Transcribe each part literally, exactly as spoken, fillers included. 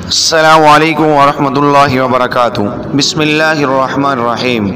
अस्सलामु अलैकुम वरहमतुल्लाहि वबरकातुहू। बिस्मिल्लाहिर्रहमानिर्रहीम।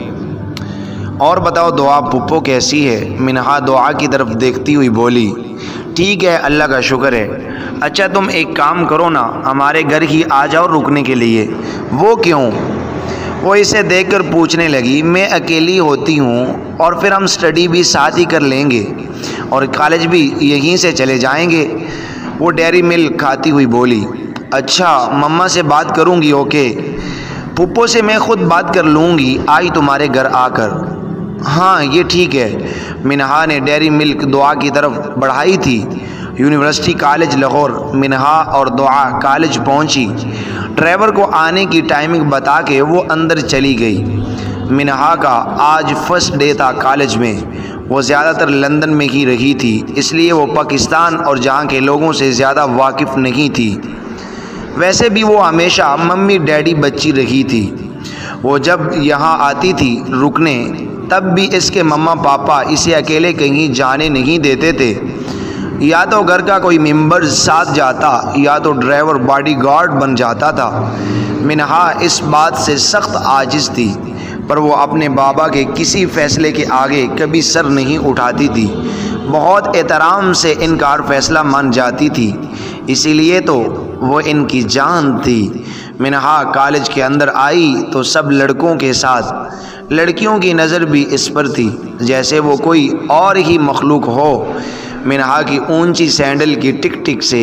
और बताओ दुआ पुप्पो कैसी है? मिनहा दुआ की तरफ देखती हुई बोली, ठीक है, अल्लाह का शुक्र है। अच्छा तुम एक काम करो ना, हमारे घर ही आ जाओ रुकने के लिए। वो क्यों? वो इसे देखकर पूछने लगी, मैं अकेली होती हूँ और फिर हम स्टडी भी साथ ही कर लेंगे और कॉलेज भी यहीं से चले जाएंगे। वो डेयरी मिल्क खाती हुई बोली, अच्छा मम्मा से बात करूँगी। ओके पुप्पो से मैं ख़ुद बात कर लूँगी, आई तुम्हारे घर आकर। हाँ ये ठीक है। मिनहा ने डेयरी मिल्क दुआ की तरफ बढ़ाई थी। University college Lahore. मिनहा और दुआ कॉलेज पहुँची। ड्राइवर को आने की टाइमिंग बता के वो अंदर चली गई। मिनहा का आज फर्स्ट डे था कॉलेज में। वो ज़्यादातर लंदन में ही रही थी, इसलिए वो पाकिस्तान और जहाँ के लोगों से ज़्यादा वाकिफ़ नहीं थी। वैसे भी वो हमेशा मम्मी डैडी बच्ची रही थी। वो जब यहाँ आती थी रुकने, तब भी इसके मम्मा पापा इसे अकेले कहीं जाने नहीं देते थे। या तो घर का कोई मेंबर साथ जाता या तो ड्राइवर बॉडीगार्ड बन जाता था। मिनहा इस बात से सख्त आजिज़ थी, पर वो अपने बाबा के किसी फ़ैसले के आगे कभी सर नहीं उठाती थी। बहुत एहतराम से इनकार फ़ैसला मान जाती थी, इसीलिए तो वो इनकी जान थी। मिनहा कॉलेज के अंदर आई तो सब लड़कों के साथ लड़कियों की नज़र भी इस पर थी, जैसे वो कोई और ही मखलूक हो। मिनहा की ऊंची सैंडल की टिक टिक से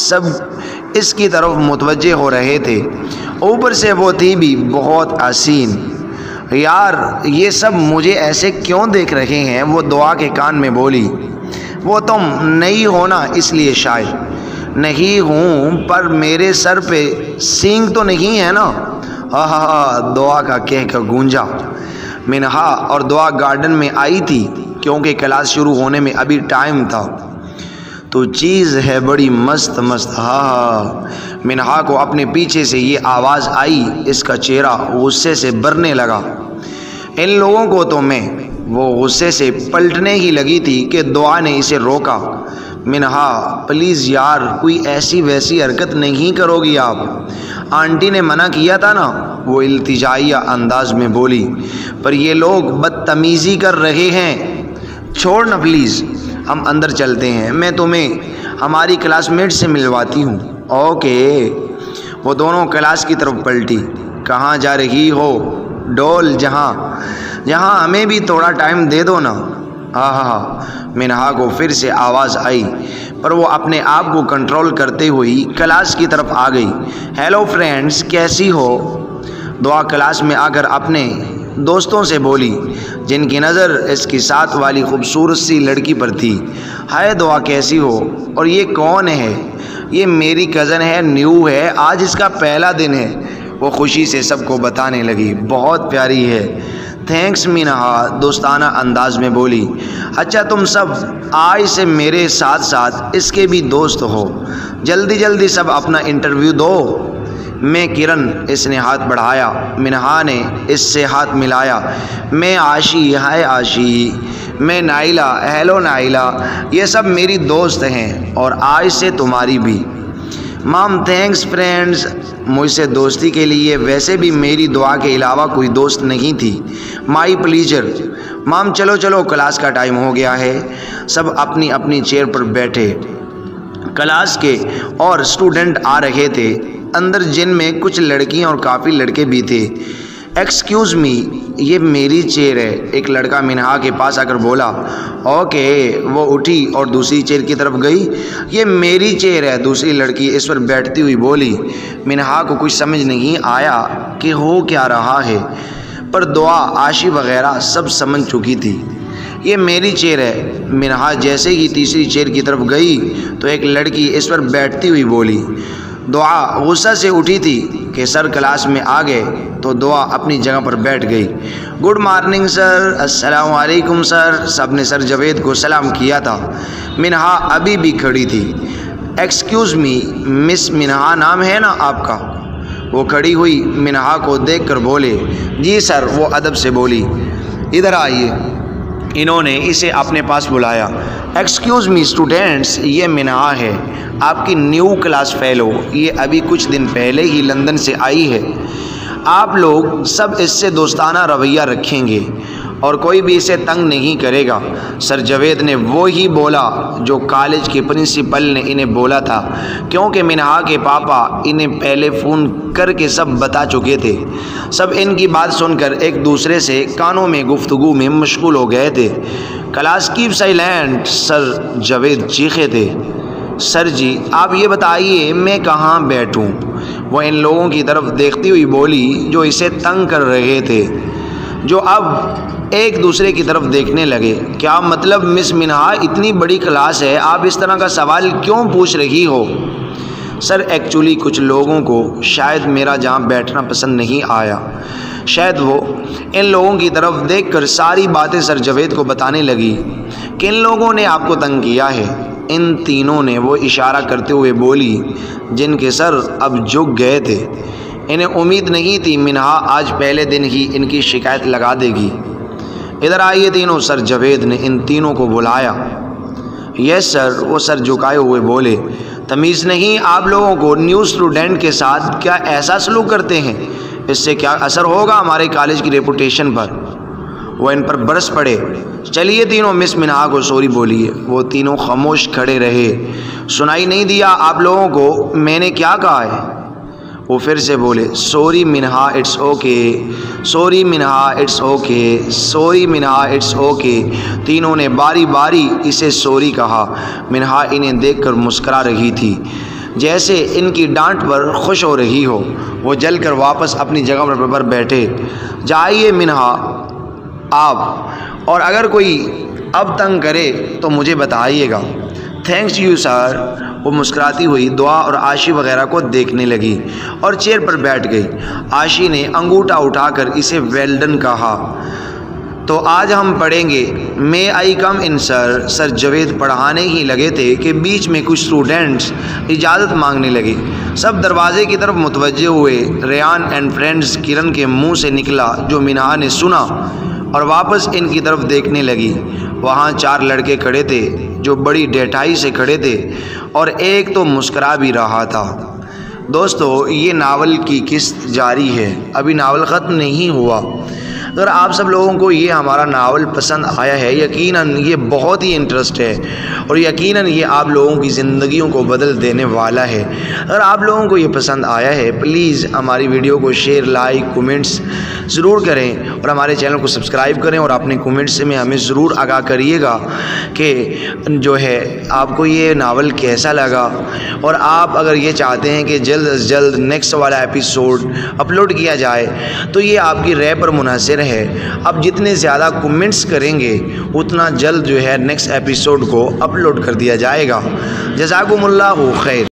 सब इसकी तरफ मुतवज्जे हो रहे थे। ऊपर से वो थी भी बहुत हसीन। यार ये सब मुझे ऐसे क्यों देख रहे हैं? वो दुआ के कान में बोली। वो तुम नहीं हो ना, इसलिए शायद। नहीं हूँ, पर मेरे सर पे सींग तो नहीं है ना? हा हा हा, दुआ का कह कर गूंजा। मिनहा और दुआ गार्डन में आई थी क्योंकि क्लास शुरू होने में अभी टाइम था। तो चीज़ है बड़ी मस्त मस्त। हा। मिनहा को अपने पीछे से ये आवाज़ आई। इसका चेहरा गुस्से से भरने लगा। इन लोगों को तो मैं। वो गुस्से से पलटने ही लगी थी कि दुआ ने इसे रोका। मिनहा प्लीज़ यार, कोई ऐसी वैसी हरकत नहीं करोगी आप, आंटी ने मना किया था ना, वो इल्तिजाइया अंदाज में बोली। पर ये लोग बदतमीज़ी कर रहे हैं। छोड़ ना प्लीज़, हम अंदर चलते हैं, मैं तुम्हें हमारी क्लासमेट से मिलवाती हूँ। ओके। वो दोनों क्लास की तरफ पलटी। कहाँ जा रही हो? डोल, जहाँ जहाँ हमें भी थोड़ा टाइम दे दो ना। आहा। मिनहा को फिर से आवाज़ आई, पर वो अपने आप को कंट्रोल करते हुए क्लास की तरफ आ गई। हेलो फ्रेंड्स, कैसी हो? दुआ क्लास में आकर अपने दोस्तों से बोली, जिनकी नज़र इसकी साथ वाली खूबसूरत सी लड़की पर थी। हाय दुआ, कैसी हो? और ये कौन है? ये मेरी कज़न है, न्यू है, आज इसका पहला दिन है। वो खुशी से सबको बताने लगी, बहुत प्यारी है। थैंक्स मिनहा, दोस्ताना अंदाज में बोली। अच्छा तुम सब आज से मेरे साथ साथ इसके भी दोस्त हो। जल्दी जल्दी सब अपना इंटरव्यू दो। मैं किरण, इसने हाथ बढ़ाया। मिनहा ने इससे हाथ मिलाया। मैं आशी, हाय आशी। मैं नाइला, हेलो नाइला। ये सब मेरी दोस्त हैं और आज से तुम्हारी भी। माम थैंक्स फ्रेंड्स, मुझसे दोस्ती के लिए। वैसे भी मेरी दुआ के अलावा कोई दोस्त नहीं थी। My pleasure. माम चलो चलो, क्लास का टाइम हो गया है। सब अपनी अपनी चेयर पर बैठे। क्लास के और स्टूडेंट आ रहे थे अंदर, जिनमें कुछ लड़कियां और काफ़ी लड़के भी थे। एक्सक्यूज़ मी, ये मेरी चेयर है, एक लड़का मिनहा के पास आकर बोला। ओके। वो उठी और दूसरी चेयर की तरफ गई। ये मेरी चेयर है, दूसरी लड़की इस पर बैठती हुई बोली। मिनहा को कुछ समझ नहीं आया कि हो क्या रहा है, पर दुआ, आशी वगैरह सब समझ चुकी थी। ये मेरी चेयर है। मिनहा जैसे ही तीसरी चेयर की तरफ गई तो एक लड़की इस पर बैठती हुई बोली। दुआ गुस्सा से उठी थी कि सर क्लास में आ गए, तो दुआ अपनी जगह पर बैठ गई। Good morning sir. अस्सलाम वालेकुम सर। सब ने सर जवेद को सलाम किया था। मिनहा अभी भी खड़ी थी। एक्सक्यूज़ मी मिस मिनहा नाम है ना आपका? वो खड़ी हुई मिनहा को देखकर बोले। जी सर। वो अदब से बोली, इधर आइए। इन्होंने इसे अपने पास बुलाया। एक्सक्यूज़ मी स्टूडेंट्स, ये मिनहा है, आपकी न्यू क्लास फेलो, ये अभी कुछ दिन पहले ही लंदन से आई है। आप लोग सब इससे दोस्ताना रवैया रखेंगे और कोई भी इसे तंग नहीं करेगा। सर जावेद ने वो ही बोला जो कॉलेज के प्रिंसिपल ने इन्हें बोला था, क्योंकि मिनहा के पापा इन्हें पहले फ़ोन करके सब बता चुके थे। सब इनकी बात सुनकर एक दूसरे से कानों में गुफ्तगू में मशगूल हो गए थे। Class keep silent, sir Javed चीखे थे। सर जी आप ये बताइए मैं कहाँ बैठूँ? वो इन लोगों की तरफ देखती हुई बोली जो इसे तंग कर रहे थे, जो अब एक दूसरे की तरफ देखने लगे। क्या मतलब मिस मिनहा, इतनी बड़ी क्लास है, आप इस तरह का सवाल क्यों पूछ रही हो? सर एक्चुअली कुछ लोगों को शायद मेरा जहाँ बैठना पसंद नहीं आया। शायद वो इन लोगों की तरफ देखकर सारी बातें सर जावेद को बताने लगी। किन लोगों ने आपको तंग किया है? इन तीनों ने, वो इशारा करते हुए बोली, जिनके सर अब झुक गए थे। इन्हें उम्मीद नहीं थी मिनहा आज पहले दिन ही इनकी शिकायत लगा देगी। इधर आइए तीनों, सर जावेद ने इन तीनों को बुलाया। यस सर, वो सर झुकाए हुए बोले। तमीज़ नहीं आप लोगों को न्यू स्टूडेंट के साथ क्या ऐसा सलूक करते हैं? इससे क्या असर होगा हमारे कॉलेज की रेपुटेशन पर? वो इन पर बरस पड़े। चलिए तीनों, मिस मिनहा को सॉरी बोलिए। वो तीनों खामोश खड़े रहे। सुनाई नहीं दिया आप लोगों को मैंने क्या कहा है? वो फिर से बोले, sorry Minha it's okay, sorry Minha it's okay, sorry Minha it's okay. तीनों ने बारी बारी इसे सॉरी कहा। मिनहा इन्हें देखकर मुस्करा रही थी, जैसे इनकी डांट पर खुश हो रही हो। वो जलकर वापस अपनी जगह पर बैठे। जाइए मिनहा आप, और अगर कोई अब तंग करे तो मुझे बताइएगा। Thanks you sir. वो मुस्कुराती हुई दुआ और आशी वगैरह को देखने लगी और चेयर पर बैठ गई। आशी ने अंगूठा उठाकर इसे वेल्डन कहा। तो आज हम पढ़ेंगे may I come in sir. Sir Javed पढ़ाने ही लगे थे कि बीच में कुछ स्टूडेंट्स इजाज़त मांगने लगे। सब दरवाजे की तरफ मुतवज्जे हुए। रेयान एंड फ्रेंड्स किरण के मुंह से निकला, जो मिनहा ने सुना और वापस इनकी तरफ देखने लगी। वहाँ चार लड़के खड़े थे जो बड़ी डेठाई से खड़े थे और एक तो मुस्करा भी रहा था। दोस्तों ये नावल की किस्त जारी है, अभी नावल ख़त्म नहीं हुआ। अगर आप सब लोगों को ये हमारा नावल पसंद आया है, यकीनन ये बहुत ही इंटरेस्ट है और यकीनन ये आप लोगों की ज़िंदगियों को बदल देने वाला है। अगर आप लोगों को ये पसंद आया है, प्लीज़ हमारी वीडियो को शेयर, लाइक, कमेंट्स ज़रूर करें और हमारे चैनल को सब्सक्राइब करें और अपने कमेंट्स में हमें ज़रूर आगाह करिएगा कि जो है आपको ये नावल कैसा लगा। और आप अगर ये चाहते हैं कि जल्द अज जल्द नेक्स्ट वाला एपिसोड अपलोड किया जाए तो ये आपकी राय पर मुनहसर है। अब जितने ज़्यादा कमेंट्स करेंगे उतना जल्द जो है नेक्स्ट एपिसोड को अपलोड कर दिया जाएगा। जज़ाकुमुल्लाहु खैर।